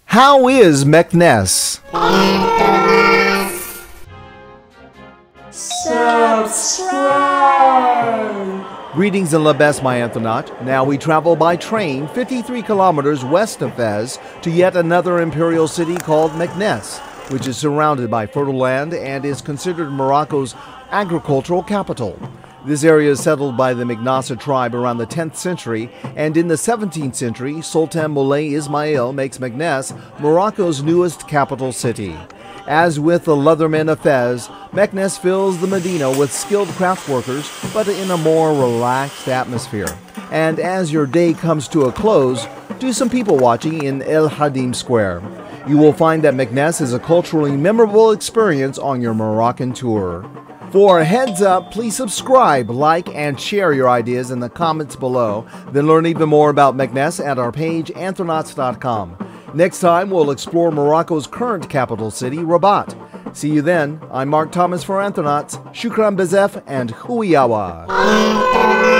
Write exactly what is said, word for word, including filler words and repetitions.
How is Meknes? Subscribe! Greetings and la best, my Anthronaut. Now we travel by train fifty-three kilometers west of Fez to yet another imperial city called Meknes, which is surrounded by fertile land and is considered Morocco's agricultural capital. This area is settled by the Miknasa tribe around the tenth century, and in the seventeenth century, Sultan Moulay Isma'il makes Meknes Morocco's newest capital city. As with the Leathermen of Fez, Meknes fills the medina with skilled craft workers, but in a more relaxed atmosphere. And as your day comes to a close, do some people watching in el-Hadim Square. You will find that Meknes is a culturally memorable experience on your Moroccan tour. For a heads up, please subscribe, like, and share your ideas in the comments below. Then learn even more about Meknes at our page Anthronauts dot com. Next time, we'll explore Morocco's current capital city, Rabat. See you then. I'm Mark Thomas for Anthronauts. Shukran, bezzef, and WHOEEYAWA.